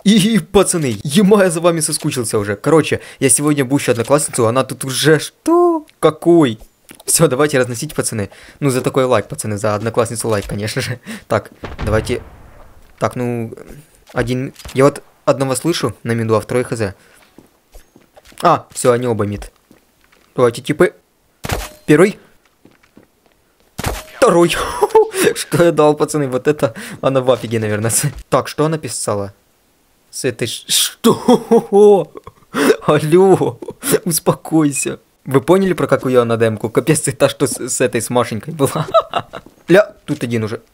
И, пацаны, ема, я за вами соскучился уже. Короче, я сегодня бущу одноклассницу, она тут уже что? Какой? Все, давайте разносить, пацаны. Ну, за такой лайк, пацаны, за одноклассницу лайк, конечно же. Так, давайте... Так, ну... Один... Я вот одного слышу на миду, а второй хз. А, все, они оба мид. Давайте, типы... Первый. Второй. Что я дал, пацаны? Вот это... Она в афиге, наверное. Так, что она писала? С этой... Что? Алло, успокойся. Вы поняли, про какую она демку? Капец, это что с этой, с Машенькой была. Ля, тут один уже.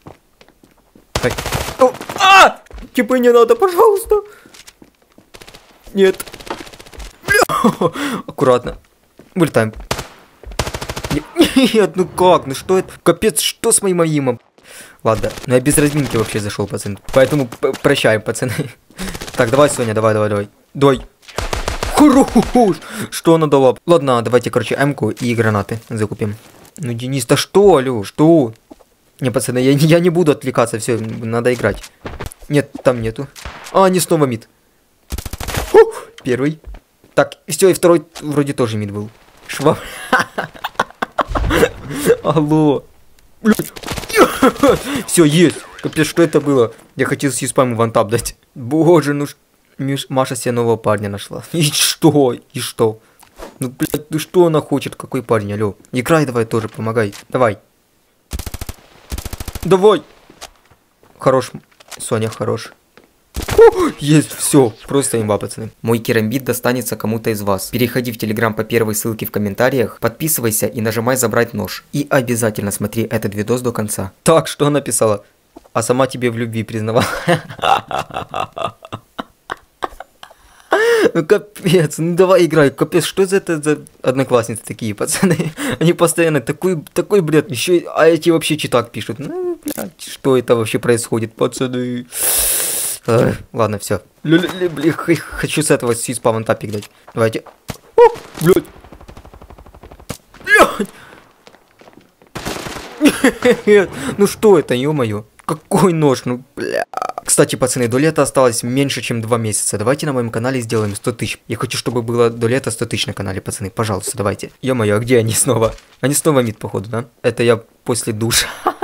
Типа не надо, пожалуйста. Нет. Бля. Аккуратно. Вылетаем. Нет, ну как? Ну что это? Капец, что с моим аимом? Ладно, ну я без разминки вообще зашел, пацаны. Поэтому прощаем, пацаны. Так, давай, Соня, давай. Давай. Хорош! Что она дала? Ладно, давайте, короче, М-ку и гранаты закупим. Ну, Денис, да что, алло, что? Не, пацаны, я не буду отвлекаться, все, надо играть. Нет, там нету. А, не снова мид. Первый. Так, все, и второй вроде тоже мид был. Шваб. Алло. Все, есть. Капец, что это было? Я хотел с юспаму вантап дать. Боже, ну Маша себе нового парня нашла. И что? И что? Ну, блядь, ну что она хочет? Какой парень, алло? Играй давай тоже, помогай. Давай. Давай. Хорош. Соня, хорош. Есть, все, просто имба, пацаны. Мой керамбит достанется кому-то из вас. Переходи в Телеграм по первой ссылке в комментариях, подписывайся и нажимай забрать нож. И обязательно смотри этот видос до конца. Так, что она писала? А сама тебе в любви признавала. Ну капец, ну давай играй, капец, что это за одноклассницы такие, пацаны? Они постоянно такой бред, еще, а эти вообще читак пишут. Ну, блядь, что это вообще происходит, пацаны? Ладно, все. Хочу с этого сиспа вантапик дать. Давайте. О, блядь. Блядь. Ну что это, ё-моё? Какой нож, ну бля. Кстати, пацаны, до лета осталось меньше, чем 2 месяца. Давайте на моем канале сделаем 100 тысяч. Я хочу, чтобы было до лета 100 тысяч на канале, пацаны. Пожалуйста, давайте. Ё-моё, а где они снова? Они снова мид, походу, да? Это я после душа.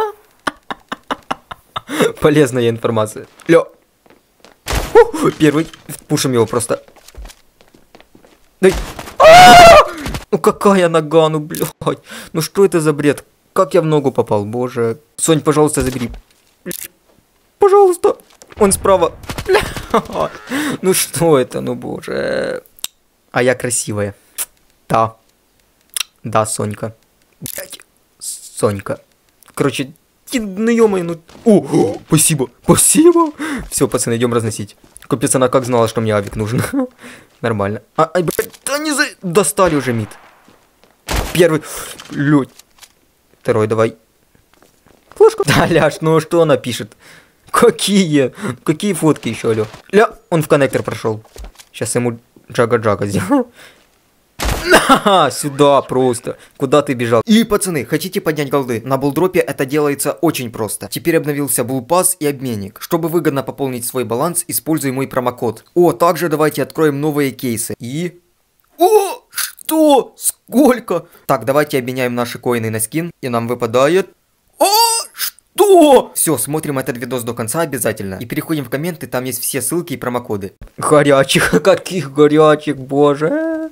Полезная информация. Ля. Первый. Пушим его просто. Дай. Ну какая нога, ну блядь. Ну что это за бред? Как я в ногу попал, боже. Сонь, пожалуйста, забери. Пожалуйста. Он справа. Ну что это, ну боже. А я красивая. Да. Да, Сонька. Блядь. Сонька. Короче, ну ё-моё, ну... О, спасибо. Спасибо. Все, пацаны, идем разносить. Капец, она как знала, что мне авик нужен. Нормально. Ай, блядь, они достали уже мид. Первый. Блядь. Второй, давай. Флешка. Да, ляж, ну что она пишет? Какие фотки еще, алё? Ля, он в коннектор прошел. Сейчас ему джага-джага сделаю. На, сюда просто. Куда ты бежал? И, пацаны, хотите поднять голды? На булдропе это делается очень просто. Теперь обновился булпас и обменник. Чтобы выгодно пополнить свой баланс, используй мой промокод. О, также давайте откроем новые кейсы. И... О, что? Сколько? Так, давайте обменяем наши коины на скин. И нам выпадает... О, что? Все, смотрим этот видос до конца обязательно. И переходим в комменты, там есть все ссылки и промокоды. Горячих, каких горячих, боже.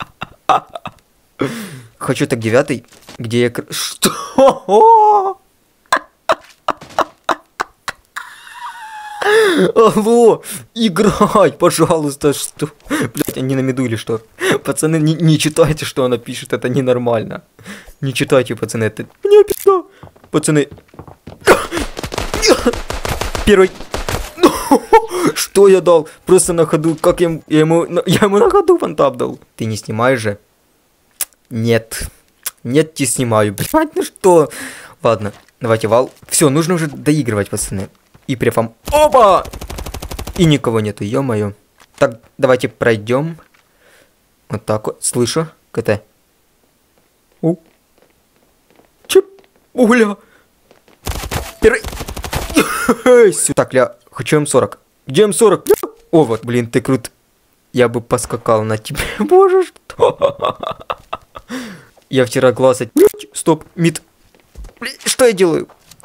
Хочу так 9, где я... Что? Алло, играй, пожалуйста, что? Блять, они на миду или что? Пацаны, не читайте, что она пишет, это ненормально. Не читайте, пацаны, это... Мне пизда. Пацаны... Первый... Что я дал? Просто на ходу, как я ему на ходу фантап дал. Ты не снимаешь же? Нет. Нет, не снимаю. Блять, ну что? Ладно, давайте вал. Все, нужно уже доигрывать, пацаны. И префам. Опа! И никого нету, ё-моё. Так, давайте пройдем. Вот так вот. Слышу. КТ. Чип. Угля. Первый. Так, ля. Хочу М40. Где М40? О, вот, блин, ты крут. Я бы поскакал на тебя. Боже, что? Я вчера глаз от... Стоп, мид. Блин, что я делаю?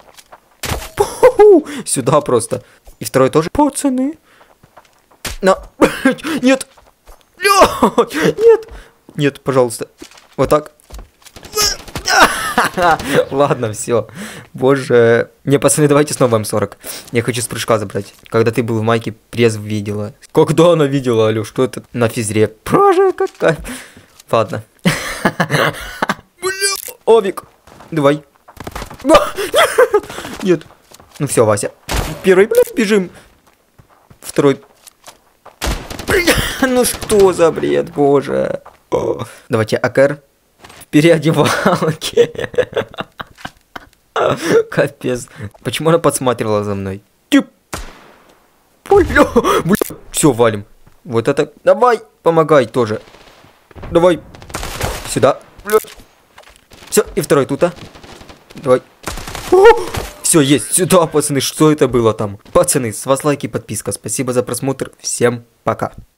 Сюда просто. И второй тоже. Пацаны. На. Нет. Нет. Нет, пожалуйста. Вот так. Ладно, все. Боже. Не, пацаны, давайте снова М40. Я хочу с прыжка забрать. Когда ты был в майке, пресс видела. Когда она видела, алё, что это на физре? Боже, какая. Ладно. Бля. Овик. Давай. Нет. Ну все, Вася. Первый, блядь, бежим. Второй. Ну что за бред, боже. Давайте АКР. Переодевалки. Капец. Почему она подсматривала за мной? Тип. Бля. Все, валим. Вот это. Давай, помогай тоже. Давай. Сюда. Все, и второй тут, а. Давай. Все, есть. Сюда, пацаны. Что это было там? Пацаны, с вас лайк и подписка. Спасибо за просмотр. Всем пока.